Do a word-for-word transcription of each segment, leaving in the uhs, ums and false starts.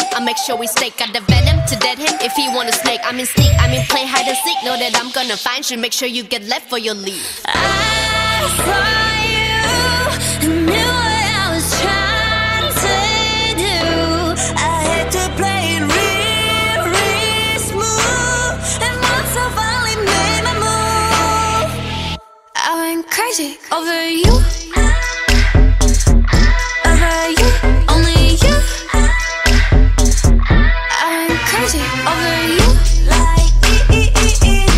I'll make sure we stake out the venom to dead him if he wanna snake. I'm in sneak, I'm in play hide and seek. Know that I'm gonna find you, make sure you get left for your leave. I saw you and knew what I was trying to do. I had to play it real, real smooth. And once I finally made my move, I went crazy over you. Over you, only you. I went crazy over you. Like e e e e.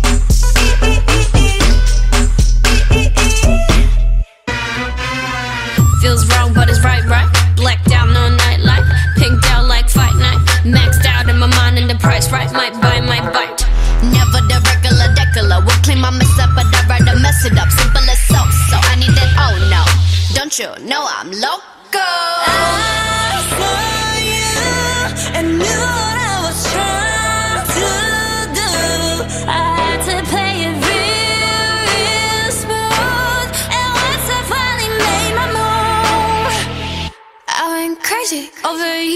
Feels wrong, but it's right, right. Blacked out, no nightlight. Pinked out like fight night. Maxed out in my mind and the price right. Might buy, might bite. Never the regular decular. Would claim I mess up, but I'd rather mess it up. Simple as so, so I need that, oh no. Don't you know I'm loco? I saw you and knew what I was trying to do. I had to play it real, real smooth. And once I finally made my move, I went crazy over you.